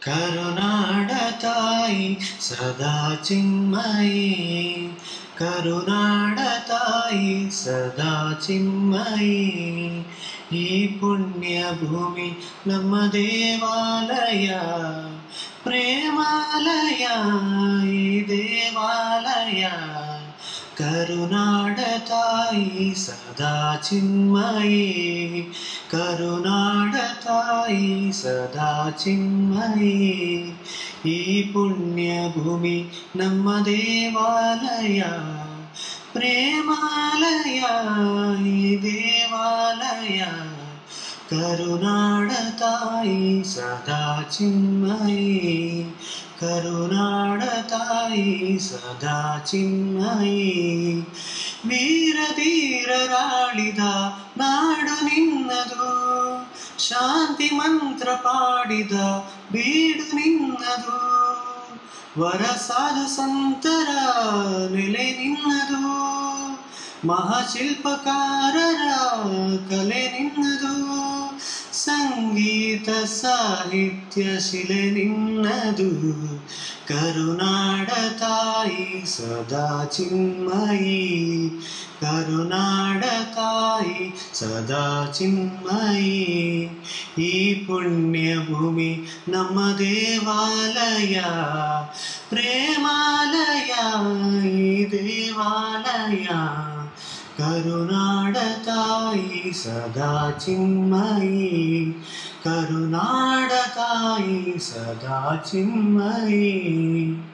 ಕರುನಾಡತಾಯಿ ಸದಾ ಚಿನ್ಮಯಿ, ಕರುನಾಡತಾಯಿ ಸದಾ ಚಿನ್ಮಯಿ. ಈ ಪುಣ್ಯ ಭೂಮಿ ನಮ್ಮ ದೇವಾಲಯ, ಪ್ರೇಮಾಲಯ ಈ ದೇವಾಲಯ. ಕರುನಾಡತಾಯಿ ಸದಾ ಚಿನ್ಮಯಿ, ಕರುನಾಡತಾಯಿ ಸದಾ ಚಿನ್ಮಯಿ. ಈ ಪುಣ್ಯ ಭೂಮಿ ನಮ್ಮ ದೇವಾಲಯ, ಪ್ರೇಮಾಲಯ ಈ ದೇವಾಲಯ. ಕರುನಾಡತಾಯಿ ಸದಾ ಚಿನ್ಮಯಿ, ಕರುನಾಡತಾಯಿ ಸದಾ ಚಿನ್ಮಯಿ. ವೀರ ಧೀರರಾಳಿದ ನಾಡು ನಿನ್ನದು, ಶಾಂತಿ ಮಂತ್ರ ಪಾಡಿದ ಬೀಡು ನಿನ್ನದು. ವರ ಸಾಧು ಸಂತರ ನೆಲೆ ನಿನ್ನದು, ಮಹಾಶಿಲ್ಪಕಾರರ ಕಲೆ ನಿನ್ನದು. ಸಂಗೀತ ಸಾಹಿತ್ಯ ಶಿಲೆ ನಿನ್ನದು. ಕರುನಾಡತಾಯಿ ಸದಾ ಚಿನ್ಮಯಿ, ಕರುನಾಡತಾಯಿ ಸದಾ ಚಿನ್ಮಯಿ. ಈ ಪುಣ್ಯ ಭೂಮಿ ನಮ್ಮ ದೇವಾಲಯ, ಪ್ರೇಮಾಲಯ ಈ ದೇವಾಲಯ. ಕರುನಾಡತಾಯಿ ಸದಾ ಚಿನ್ಮಯಿ, ಕರುನಾಡತಾಯಿ ಸದಾ ಚಿನ್ಮಯಿ.